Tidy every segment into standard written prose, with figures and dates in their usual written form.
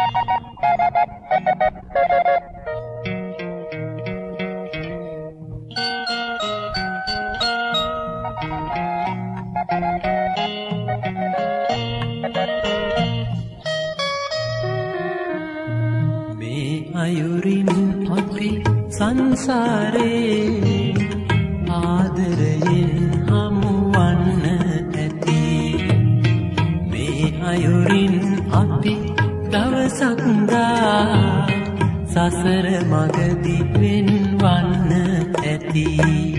අයුරින් අපි සංසාරේ ආදරයෙන් හමුවන්න ඇති මේ අයුරින් අපි දවසක් දා සසර මගදී වෙන්වන්න ඇති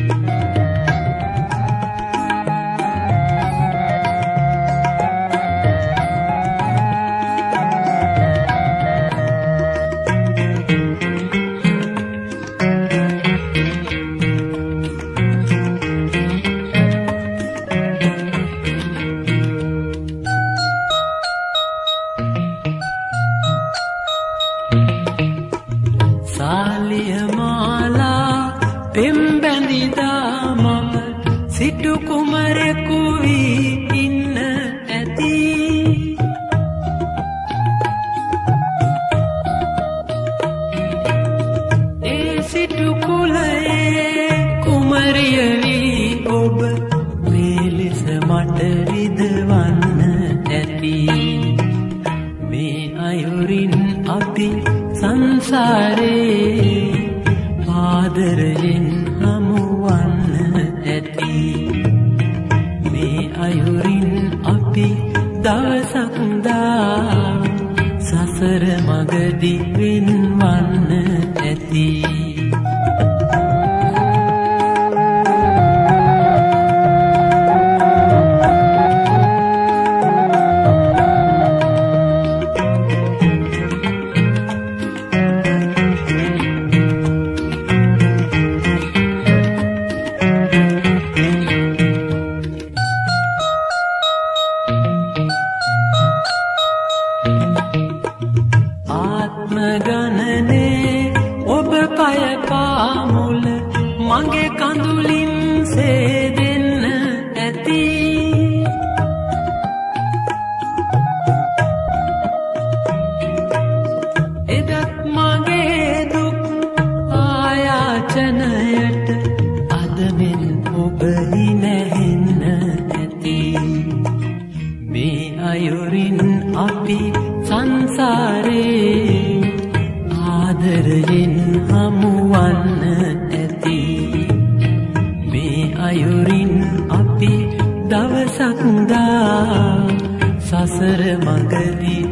සිටු කුමරෙකු වී ඉන්න ඇති ඒ සිටු කුලයේ කුමරිය වී ඔබ මේ ලෙස මට විදවන්න ඇති මේ අයුරින් අපි සංසාරේ ආදරයෙන් හමුවන්න ඇති මේ අයුරින් අපි දවසක් දා සසර මගදී වෙන්වන්න ඇති ගණනේ ඔබ පය පාමුල මගේ කඳුලින් සේදෙන්න ඇති එදත් මගේ දුක් ආයාචනයට අදමෙන් ඔබ හිනැහෙන්න ඇති මේ අයුරින් අපි සංසාරේ ආදරයෙන් හමුවන්න ඇති මේ අයුරින් අපි දවසක් දා සසර මගදී